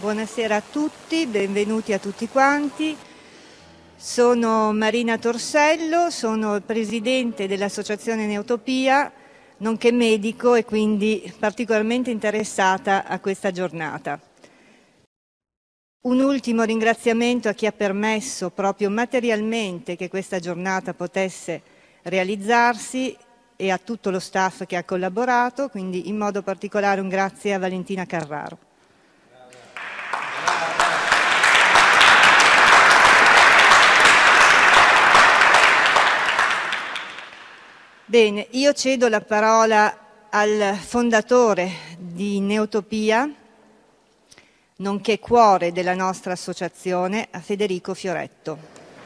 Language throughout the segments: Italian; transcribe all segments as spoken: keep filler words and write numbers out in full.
Buonasera a tutti, benvenuti a tutti quanti. Sono Marina Torsello, sono presidente dell'Associazione Neotopia, nonché medico e quindi particolarmente interessata a questa giornata. Un ultimo ringraziamento a chi ha permesso proprio materialmente che questa giornata potesse realizzarsi e a tutto lo staff che ha collaborato, quindi in modo particolare un grazie a Valentina Carraro. Bene, io cedo la parola al fondatore di Neotopia, nonché cuore della nostra associazione, a Federico Fioretto.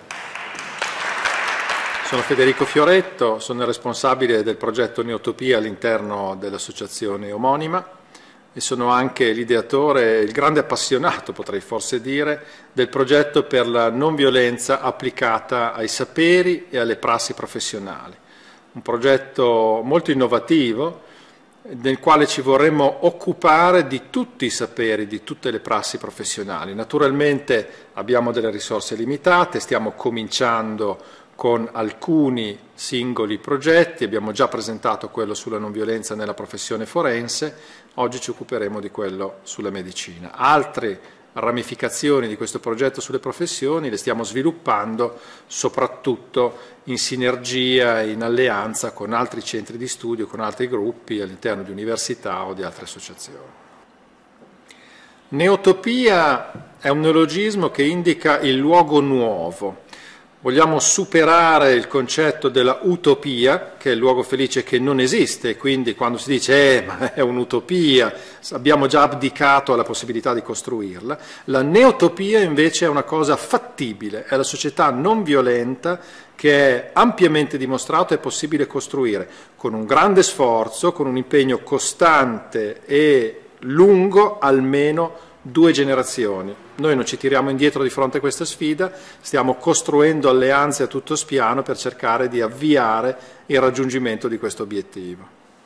Sono Federico Fioretto, sono il responsabile del progetto Neotopia all'interno dell'associazione omonima e sono anche l'ideatore, il grande appassionato, potrei forse dire, del progetto per la non violenza applicata ai saperi e alle prassi professionali. Un progetto molto innovativo nel quale ci vorremmo occupare di tutti i saperi, di tutte le prassi professionali. Naturalmente abbiamo delle risorse limitate, stiamo cominciando con alcuni singoli progetti, abbiamo già presentato quello sulla non violenza nella professione forense, oggi ci occuperemo di quello sulla medicina. Altre ramificazioni di questo progetto sulle professioni le stiamo sviluppando soprattutto in sinergia e in alleanza con altri centri di studio, con altri gruppi all'interno di università o di altre associazioni. Neotopia è un neologismo che indica il luogo nuovo. Vogliamo superare il concetto della utopia, che è il luogo felice che non esiste, quindi quando si dice eh, ma è un'utopia, abbiamo già abdicato alla possibilità di costruirla. La neotopia invece è una cosa fattibile, è la società non violenta che è ampiamente dimostrato è possibile costruire con un grande sforzo, con un impegno costante e lungo, almeno due generazioni. Noi non ci tiriamo indietro di fronte a questa sfida, stiamo costruendo alleanze a tutto spiano per cercare di avviare il raggiungimento di questo obiettivo.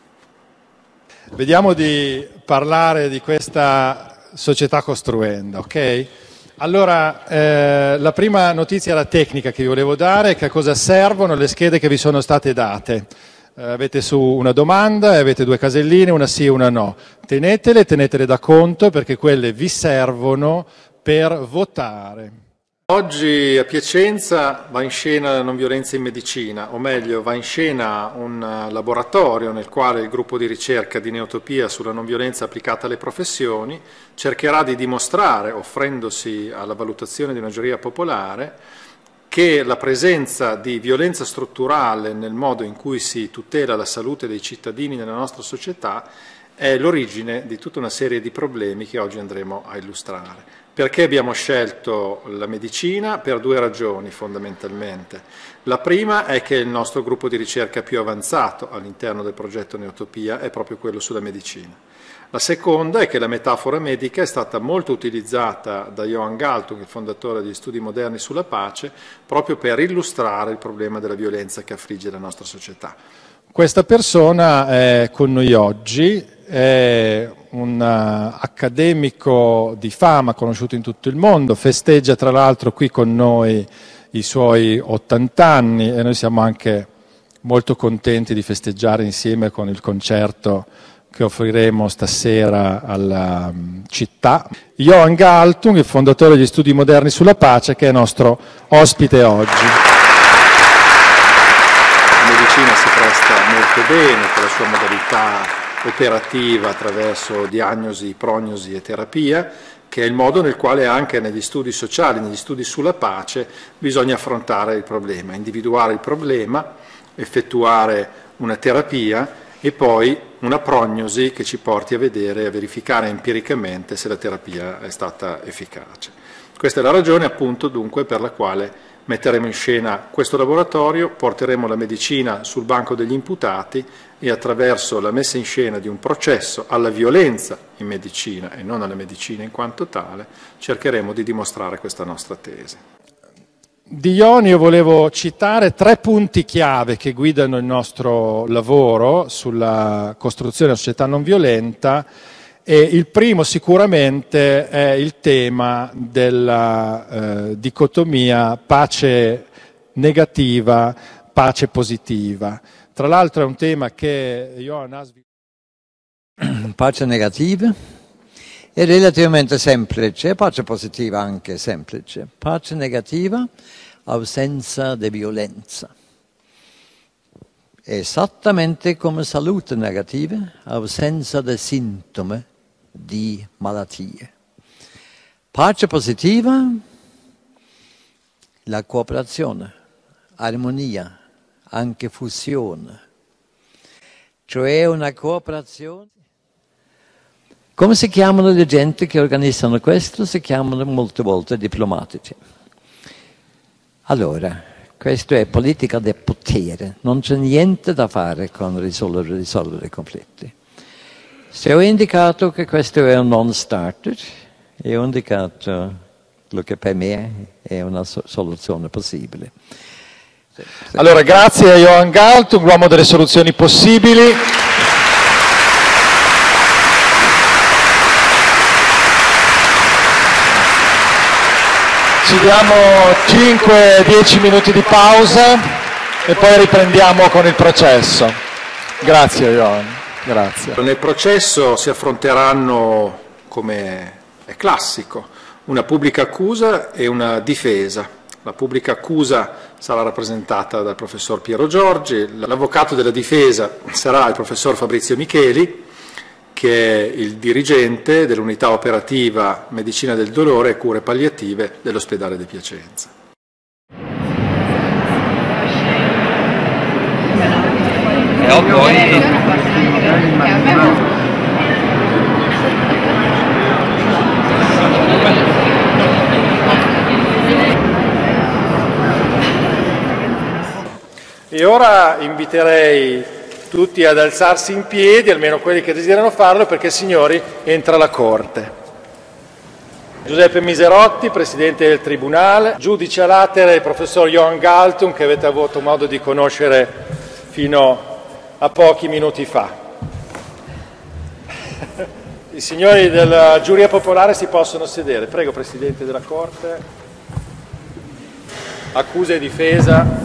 Vediamo di parlare di questa società costruenda, ok? Allora, eh, la prima notizia era tecnica che vi volevo dare, che a cosa servono le schede che vi sono state date. Eh, avete su una domanda e avete due caselline, una sì e una no. Tenetele, tenetele da conto perché quelle vi servono per votare. Oggi a Piacenza va in scena la non violenza in medicina, o meglio va in scena un laboratorio nel quale il gruppo di ricerca di Neotopia sulla non violenza applicata alle professioni cercherà di dimostrare, offrendosi alla valutazione di una giuria popolare, che la presenza di violenza strutturale nel modo in cui si tutela la salute dei cittadini nella nostra società è l'origine di tutta una serie di problemi che oggi andremo a illustrare. Perché abbiamo scelto la medicina? Per due ragioni fondamentalmente. La prima è che il nostro gruppo di ricerca più avanzato all'interno del progetto Neotopia è proprio quello sulla medicina. La seconda è che la metafora medica è stata molto utilizzata da Johan Galtung, il fondatore degli studi moderni sulla pace, proprio per illustrare il problema della violenza che affligge la nostra società. Questa persona è con noi oggi, è un accademico di fama conosciuto in tutto il mondo, festeggia tra l'altro qui con noi i suoi ottanta anni e noi siamo anche molto contenti di festeggiare insieme con il concerto che offriremo stasera alla città. Johan Galtung, il fondatore degli studi moderni sulla pace, che è nostro ospite oggi. La medicina si presta molto bene con la sua modalità operativa attraverso diagnosi, prognosi e terapia, che è il modo nel quale anche negli studi sociali, negli studi sulla pace, bisogna affrontare il problema, individuare il problema, effettuare una terapia e poi una prognosi che ci porti a vedere e a verificare empiricamente se la terapia è stata efficace. Questa è la ragione appunto dunque per la quale metteremo in scena questo laboratorio, porteremo la medicina sul banco degli imputati e attraverso la messa in scena di un processo alla violenza in medicina e non alla medicina in quanto tale, cercheremo di dimostrare questa nostra tesi. Di Johan io volevo citare tre punti chiave che guidano il nostro lavoro sulla costruzione della società non violenta E il primo sicuramente è il tema della eh, dicotomia pace negativa, pace positiva. Tra l'altro è un tema che Johan ha sviluppato. Pace negativa è relativamente semplice, pace positiva anche semplice. Pace negativa, assenza di violenza. Esattamente come salute negativa, assenza di sintomi di malattie. Pace positiva, la cooperazione, armonia, anche fusione. Cioè una cooperazione. Come si chiamano le gente che organizzano questo? Si chiamano molte volte diplomatici. Allora, questo è politica del potere, non c'è niente da fare con risolvere, risolvere i conflitti. Se ho indicato che questo è un non-starter, e ho indicato quello che per me è una so- soluzione possibile. Allora, grazie a Johan Galtung, l'uomo delle soluzioni possibili. Ci diamo cinque dieci minuti di pausa e poi riprendiamo con il processo. Grazie Johan, grazie. Nel processo si affronteranno, come è classico, una pubblica accusa e una difesa. La pubblica accusa sarà rappresentata dal professor Piero Giorgi, l'avvocato della difesa sarà il professor Fabrizio Micheli, che è il dirigente dell'unità operativa Medicina del Dolore e Cure Palliative dell'Ospedale di Piacenza. E ora inviterei tutti ad alzarsi in piedi, almeno quelli che desiderano farlo, perché signori entra la Corte. Giuseppe Miserotti, Presidente del Tribunale, giudice a latere il professor Johan Galtung, che avete avuto modo di conoscere fino a pochi minuti fa. I signori della giuria popolare si possono sedere. Prego, Presidente della Corte. Accusa e difesa.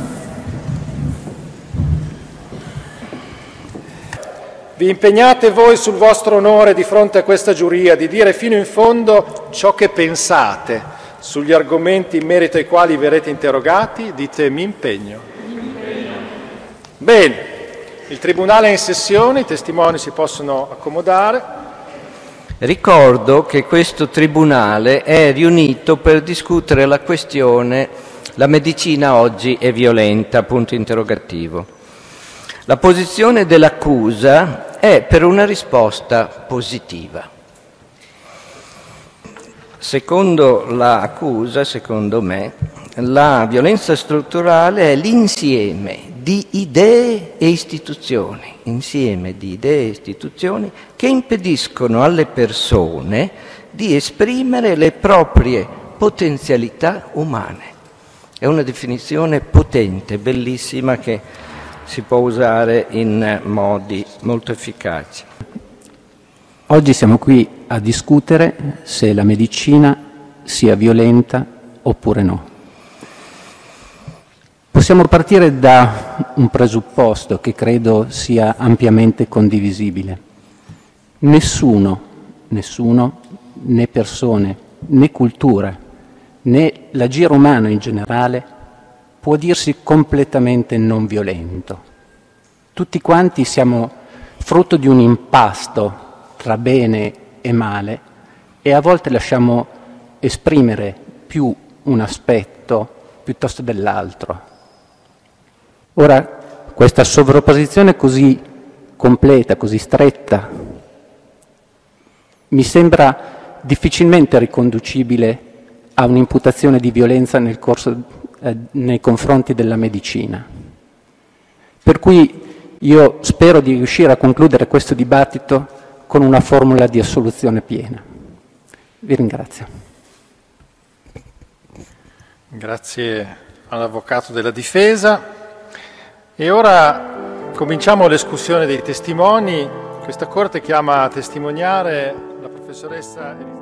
Vi impegnate voi sul vostro onore di fronte a questa giuria di dire fino in fondo ciò che pensate sugli argomenti in merito ai quali verrete interrogati? Dite mi impegno. Bene, il Tribunale è in sessione, i testimoni si possono accomodare. Ricordo che questo Tribunale è riunito per discutere la questione la medicina oggi è violenta, punto interrogativo. La posizione dell'accusa è per una risposta positiva. Secondo l'accusa, secondo me, la violenza strutturale è l'insieme di idee e istituzioni, insieme di idee e istituzioni che impediscono alle persone di esprimere le proprie potenzialità umane. È una definizione potente, bellissima, che si può usare in modi molto efficaci. Oggi siamo qui a discutere se la medicina sia violenta oppure no. Possiamo partire da un presupposto che credo sia ampiamente condivisibile. Nessuno, nessuno, né persone, né cultura, né l'agire umano in generale può dirsi completamente non violento. Tutti quanti siamo frutto di un impasto tra bene e male e a volte lasciamo esprimere più un aspetto piuttosto dell'altro. Ora, questa sovrapposizione così completa, così stretta, mi sembra difficilmente riconducibile a un'imputazione di violenza nel corso nei confronti della medicina. Per cui io spero di riuscire a concludere questo dibattito con una formula di assoluzione piena. Vi ringrazio. Grazie all'avvocato della difesa. E ora cominciamo l'escussione dei testimoni Questa Corte chiama a testimoniare la professoressa Elisabetta.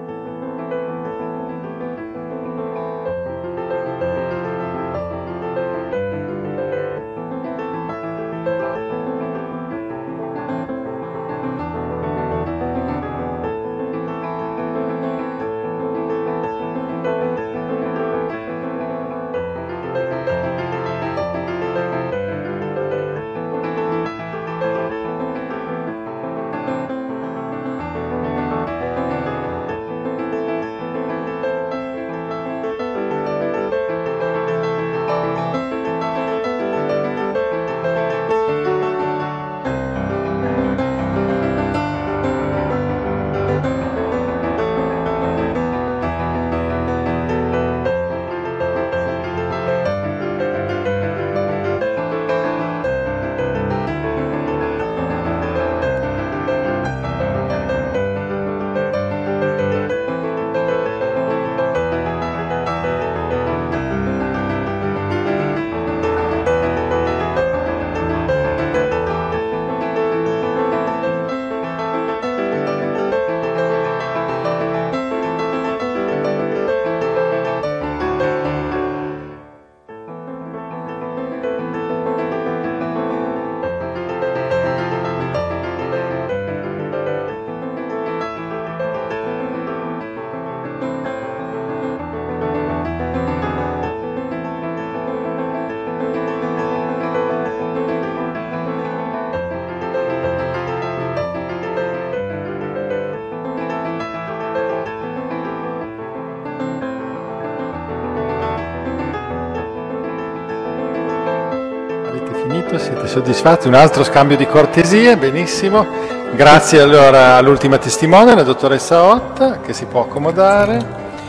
Siete soddisfatti? Un altro scambio di cortesie, benissimo. Grazie allora all'ultima testimone, la dottoressa Otta, che si può accomodare.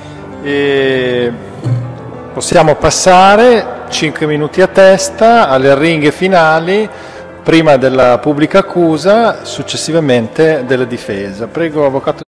E possiamo passare cinque minuti a testa alle arringhe finali, prima della pubblica accusa, successivamente della difesa. Prego, avvocato.